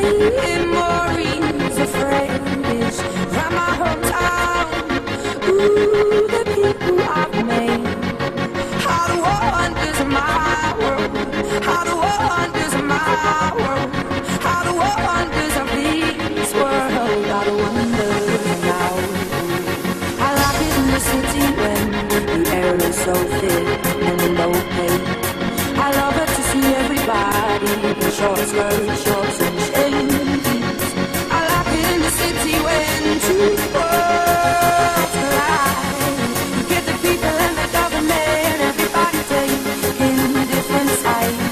memories of friends from my hometown. Ooh, the people I've made. How the wonders of my world. How the wonders of my world. How the wonders of this world. How the wonders now. I like it in the city when the air is so thick and low paid. I love it to see everybody in short skirts, shorts and shades. I like it in the city when two worlds collide. You get the people and the government, everybody taking different sides.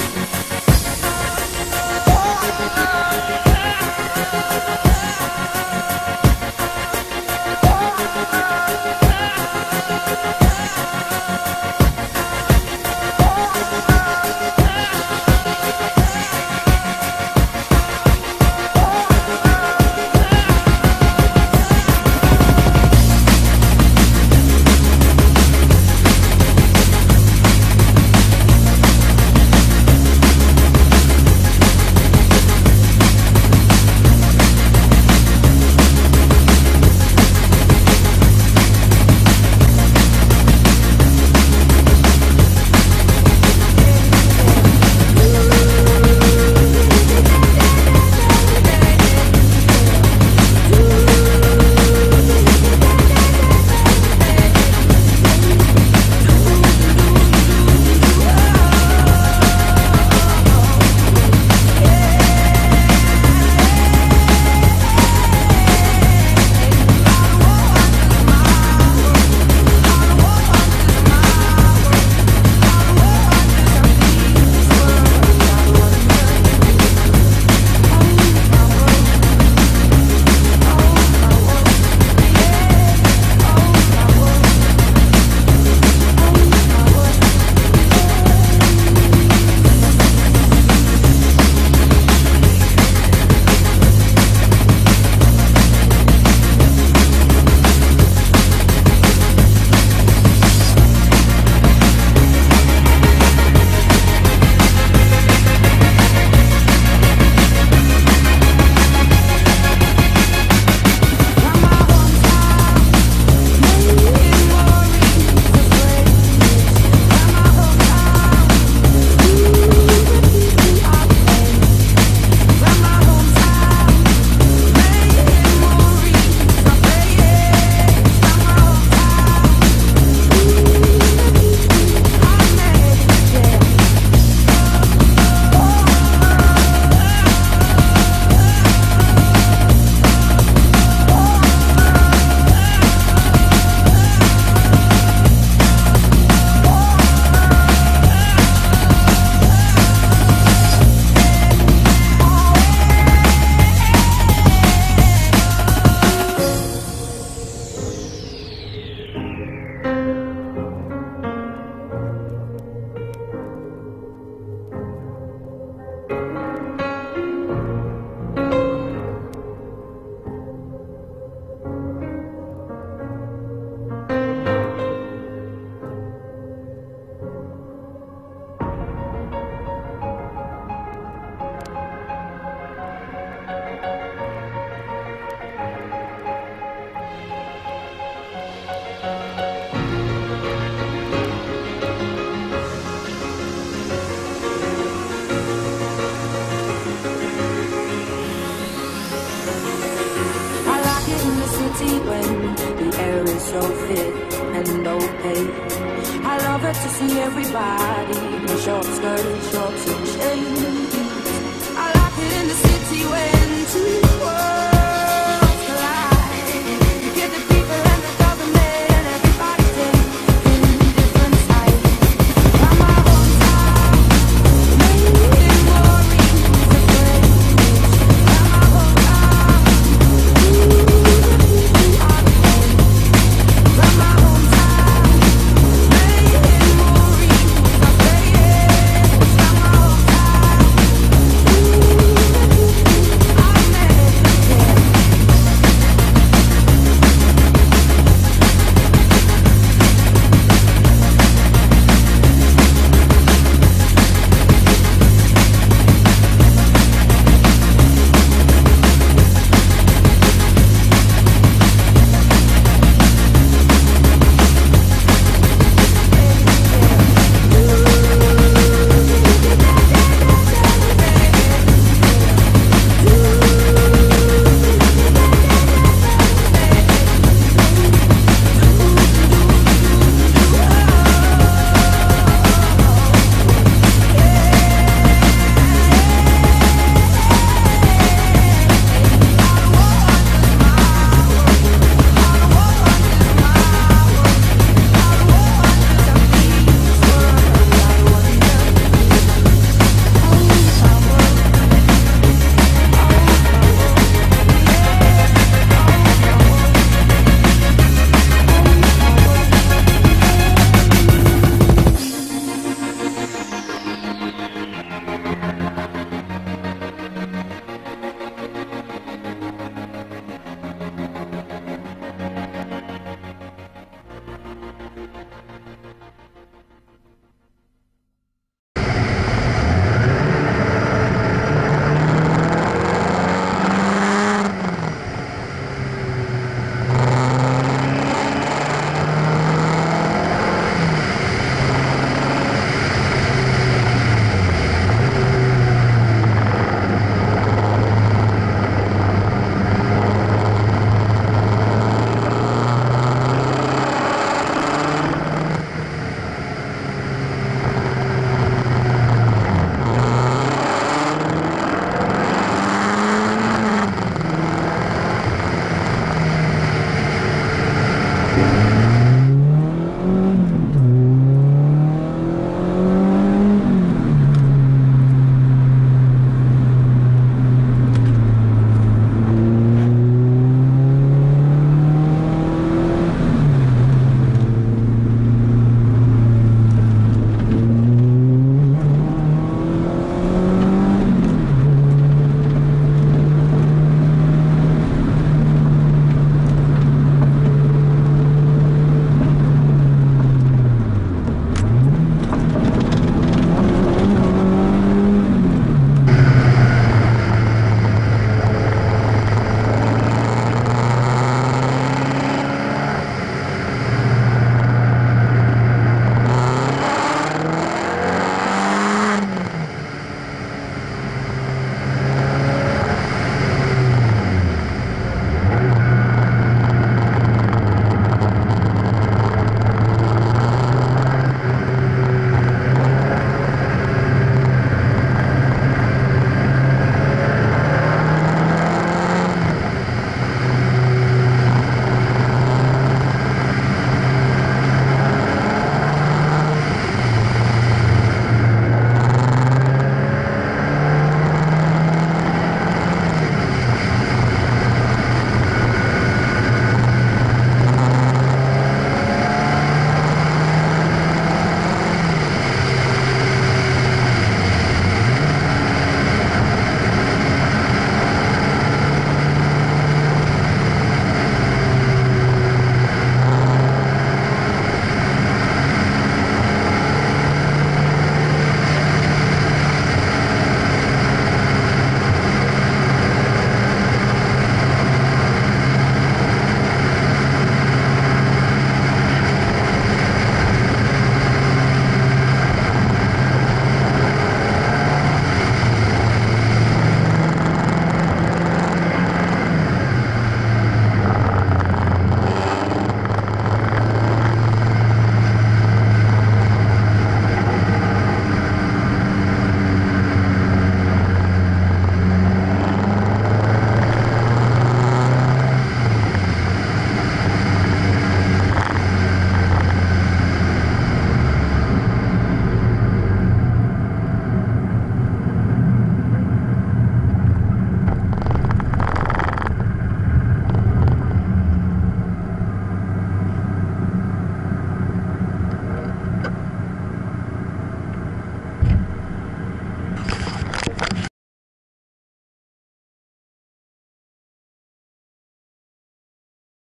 When the air is so thick and opaque, I love it to see everybody in short skirts, shorts and shades. I like it in the city when two worlds